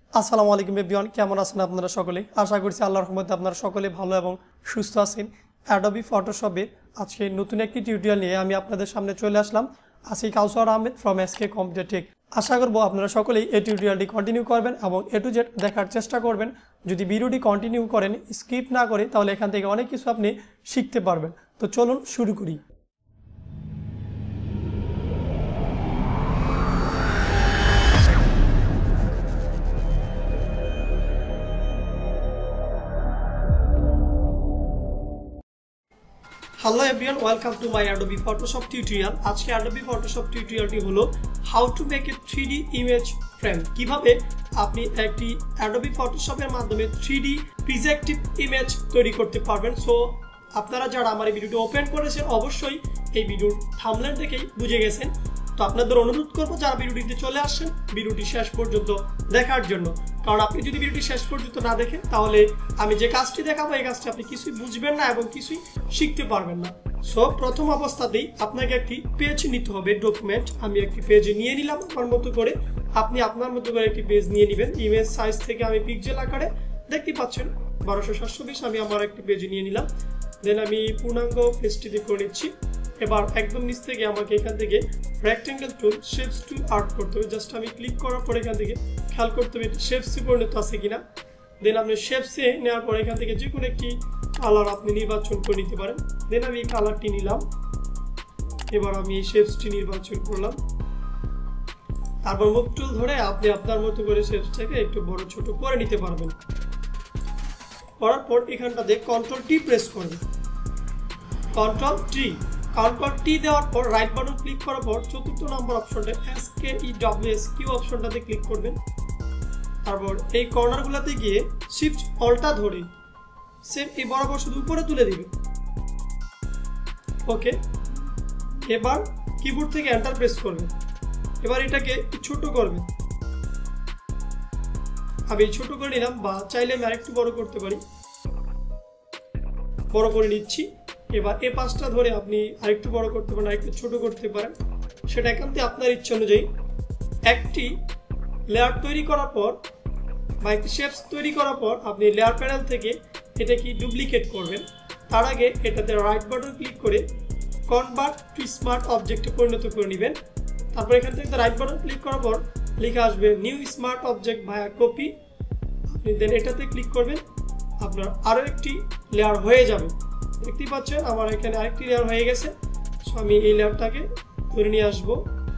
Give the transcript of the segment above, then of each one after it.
আসসালামু আলাইকুম এভরিওয়ান, কেমন আছেন আপনারা সকলে? আশা করছি আল্লাহর রহমতে আপনারা সকলে ভালো এবং সুস্থ আছেন। অ্যাডোবি ফটোশপে আজকে নতুন একটি টিউটোরিয়াল নিয়ে আমি আপনাদের সামনে চলে আসলাম। আসি Kawsar Ahmed from SK computer tech. আশা করব আপনারা সকলেই এই টিউটোরিয়ালটি কন্টিনিউ করবেন এবং এ টু জেড দেখার চেষ্টা করবেন। যদি ভিডিওটি কন্টিনিউ করেন, স্কিপ না করে, তাহলে এখান থেকে অনেক কিছু আপনি শিখতে পারবেন। তো চলুন শুরু করি। Hello everyone, welcome to my Adobe Photoshop tutorial. আজকে অ্যাডোবি ফটোশপ টিউটোরিয়ালটি হলো how to make a 3D image frame. কিভাবে আপনি একটি অ্যাডোবি ফটোশপের মাধ্যমে 3D প্রজেক্টিভ ইমেজ তৈরি করতে পারবেন। সো আপনারা যারা আমার এই ভিডিওটি ওপেন করেছেন অবশ্যই এই ভিডিওর থাম্বনেল দেখেই বুঝে গেছেন। তো আপনাদের অনুরোধ করবো যারা ভিডিওটিতে চলে আসছেন ভিডিওটি শেষ পর্যন্ত দেখার জন্য, কারণ আপনি যদি ভিডিওটি শেষ পর্যন্ত না দেখেন তাহলে আমি যে কাজটি দেখাবো এই কাজটি আপনি কিছুই বুঝবেন না এবং কিছুই শিখতে পারবেন না। সো প্রথম অবস্থাতেই আপনাকে একটি পেজ নিতে হবে, ডকুমেন্ট। আমি একটি পেজ নিয়ে নিলাম আমার মতো করে, আপনি আপনার মতো করে একটি পেজ নিয়ে নেবেন। ইমেজ সাইজ থেকে আমি পিক্সেল আকারে দেখতে পাচ্ছেন 1200-720 আমি আমার একটি পেজ নিয়ে নিলাম। দেন আমি পূর্ণাঙ্গ পেজটিতে করে নিচ্ছি। এবার একদম নিচ থেকে আমাকে এখান থেকে রেক্টেঙ্গেল টুল, শেপস টুল আর্ট করতে হবে। জাস্ট আমি ক্লিক করার পর এখান থেকে খেয়াল করতে হবে শেপসে পরিণত আছে কিনা। দেন আপনি শেপসে নেওয়ার পর এখান থেকে যে কোনো একটি কালার আপনি নির্বাচন করে নিতে পারেন। দেন আমি এই কালারটি নিলাম। এবার আমি এই শেপসটি নির্বাচন করলাম। তারপর মুভ টুল ধরে আপনি আপনার মতো করে শেপসটাকে একটু বড় ছোট করে নিতে পারবেন। করার পর এখানটাতে কন্ট্রোল টি প্রেস করবেন। কন্ট্রোল টি দেওয়ার পর রাইট বাটন ক্লিক করার পর চতুর্থ নম্বর অপশনটা SKEWS অপশনটাতে ক্লিক করবেন। তারপর এই কর্নারগুলোতে গিয়ে শিফট অল্টা ধরে সেম এই বরাবর শুধু উপরে তুলে দিবেন। ওকে, এবার কিবোর্ড থেকে এন্টার প্রেস করবেন। এবার এটাকে ছোট করবেন। আমি ছোট করে নিলাম, বা চাইলে আমি আরেকটু বড় করতে পারি। বড় করে নিচ্ছি। এবার এই পাঁচটা ধরে আপনি আরেকটু বড় করতে পারেন, আরেকটু ছোট করতে পারেন, সেটা একান্তে আপনার ইচ্ছা অনুযায়ী। একটি লেয়ার তৈরি করার পর বা একটি শেপস তৈরি করার পর আপনি লেয়ার প্যানেল থেকে এটা কি ডুপ্লিকেট করবেন। তার আগে এটাতে রাইট বাটন ক্লিক করে কনভার্ট টু স্মার্ট অবজেক্টে পরিণত করে নেবেন। তারপর এখান থেকে রাইট বাটন ক্লিক করার পর লেখা আসবে new smart object via copy. আপনি দেন এটাতে ক্লিক করবেন, আপনার আরও একটি লেয়ার হয়ে যাবে। দেখতেই পাচ্ছেন আমার এখানে আরেকটি লেয়ার হয়ে গেছে। সো আমি এই লেয়ারটাকে ধরে নিয়ে আসবো,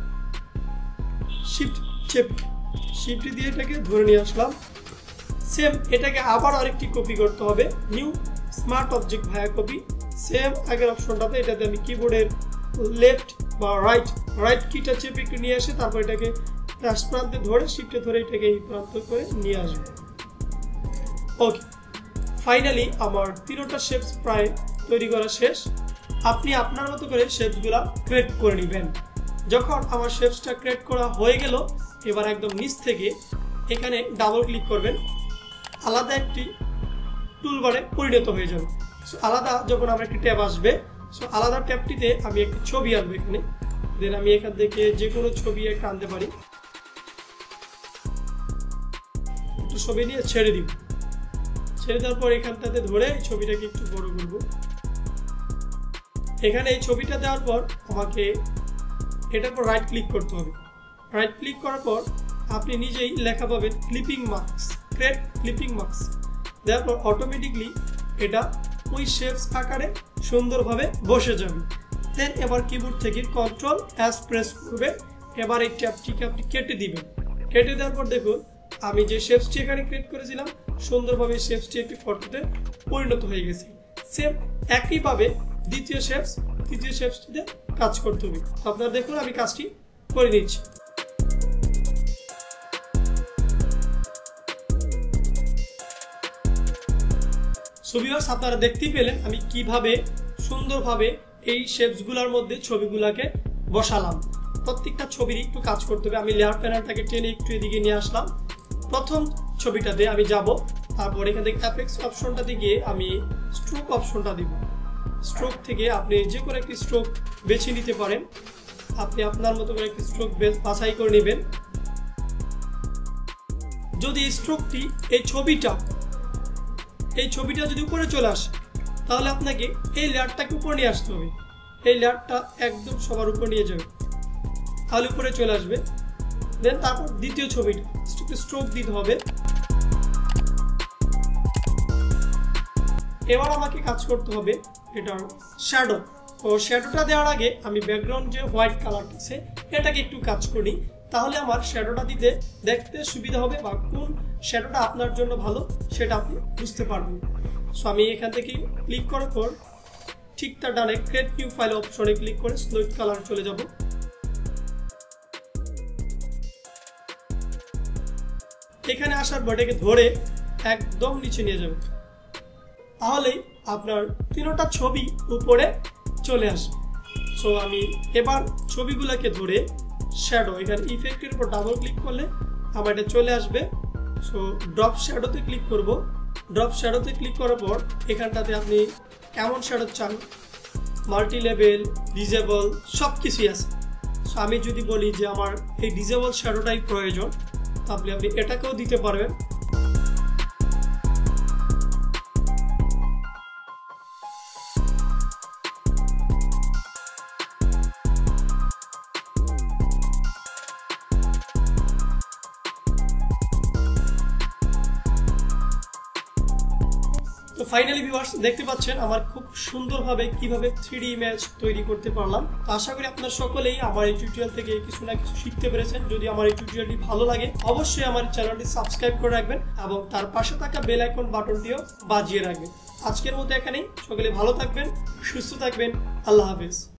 শিফট দিয়ে এটাকে ধরে নিয়ে আসলাম। সেম এটাকে আবার আরেকটি কপি করতে হবে, new smart object via copy. Same আগের অপশনটাতে এটাতে আমি কিবোর্ডের লেফট বা রাইট কিটা চেপে একটু নিয়ে আসে, তারপর এটাকে প্রান্তে ধরে শিফটে ধরে এটাকে এই প্রান্ত করে নিয়ে আসবো। ওকে, ফাইনালি আমার 3টা শেপস প্রায় তৈরি করা শেষ। আপনি আপনার মতো করে শেপসগুলো ক্রিয়েট করে নেবেন। যখন আমার শেপসটা ক্রিয়েট করা হয়ে গেল, এবার একদম নিচ থেকে এখানে ডাবল ক্লিক করবেন, আলাদা একটি টুলবারে পরিণত হয়ে যাবে। সো আলাদা যখন আমার একটি ট্যাব আসবে, সো আলাদা ট্যাবটিতে আমি একটি ছবি আনবো এখানে। দেন আমি এখান থেকে যে কোনো ছবি একটা আনতে পারি। ছবি নিয়ে ছেড়ে দিব। ছেড়ে দেওয়ার পর এখানটাতে ধরে ছবিটাকে একটু বড় করব। এখানে এই ছবিটা দেওয়ার পর আমাকে এটার পর রাইট ক্লিক করতে হবে। রাইট ক্লিক করার পর আপনি নিজেই লেখা পাবেন clipping marks, create clipping marks. দেওয়ার পর অটোমেটিকলি এটা ওই শেপস আকারে সুন্দরভাবে বসে যাবে। দেন এবার কিবোর্ড থেকে কন্ট্রোল এস প্রেস করবে। এবার এই ট্যাবটিকে আপনি কেটে দিবেন। কেটে দেওয়ার পর দেখুন আমি যে শেপসটি এখানে ক্রিয়েট করেছিলাম সুন্দরভাবে শেপসটি একটি ফটোতে পরিণত হয়ে গেছে। সেম একইভাবে তৃতীয় শেপসটিতে কাজ করতে হবে। আপনারা দেখুন আমি কাজটি করে নিচ্ছি। সো ভিউয়ার্স, আপনারা দেখতেই পেলেন আমি কিভাবে সুন্দরভাবে এই শেপসগুলোর মধ্যে ছবিগুলোকে বসালাম। প্রত্যেকটা ছবির একটু কাজ করতে হবে। আমি লেয়ার প্যানেলটাকে টেনে একটু এদিকে নিয়ে আসলাম। প্রথম ছবিটাতে আমি যাব, তারপর এখান থেকে এফেক্টস অপশনটাতে গিয়ে আমি স্ট্রোক অপশনটা দিব। স্ট্রোক থেকে আপনি যে কোনো একটি স্ট্রোক বেছে নিতে পারেন। আপনি আপনার মতো করে একটি স্ট্রোক বাছাই করে নেবেন। যদি এই স্ট্রোকটি এই ছবিটা যদি উপরে চলে আসে তাহলে আপনাকে এই লেয়ারটাকে উপরে নিয়ে আসতে হবে। এই লেয়ারটা একদম সবার উপরে নিয়ে যাবে, তাহলে উপরে চলে আসবে। দেন তারপর দ্বিতীয় ছবিটা স্ট্রোক দিতে হবে। এবার আমাকে কাজ করতে হবে এটার শ্যাডো। তো শ্যাডোটা দেওয়ার আগে আমি ব্যাকগ্রাউন্ড যে হোয়াইট কালারটা আছে এটাকে একটু কাজ করি, তাহলে আমার শ্যাডোটা দিতে দেখতে সুবিধা হবে বা কোন শ্যাডোটা আপনার জন্য ভালো সেটা আপনি বুঝতে পারবেন। সো আমি এখান থেকে ক্লিক করার পর ঠিক তার ডানে ক্রিয়েট নিউ ফাইল অপশনে ক্লিক করে স্লোইড কালার চলে যাব। এখানে আসার বটেকে ধরে একদম নিচে নিয়ে যাবে, তাহলেই আপনার তিনটা ছবি উপরে চলে আসবে। সো আমি এবার ছবিগুলোকে ধরে শ্যাডো, এখানে ইফেক্টের উপর ডাবল ক্লিক করলে আমার এটা চলে আসবে। সো ড্রপ শ্যাডোতে ক্লিক করব। ড্রপ শ্যাডোতে ক্লিক করার পর এখানটাতে আপনি কেমন শ্যাডো চান, মাল্টি লেভেল, ডিজেবল সব কিছুই আছে। সো আমি যদি বলি যে আমার এই ডিজেবল শ্যাডোটাই প্রয়োজন, তাহলে আপনি এটাকেও দিতে পারবেন। তো ফাইনালি ভিউয়ার্স দেখতে পাচ্ছেন আমার খুব সুন্দরভাবে কিভাবে 3D ইমেজ তৈরি করতে পারলাম। তো আশা করি আপনারা সকলেই আমার এই টিউটোরিয়াল থেকে কিছু না কিছু শিখতে পেরেছেন। যদি আমার এই টিউটোরিয়ালটি ভালো লাগে অবশ্যই আমার চ্যানেলটি সাবস্ক্রাইব করে রাখবেন এবং তার পাশে থাকা বেল আইকন বাটনটিও বাজিয়ে রাখবেন। আজকের মতো এখানেই, সকলে ভালো থাকবেন, সুস্থ থাকবেন, আল্লাহ হাফেজ।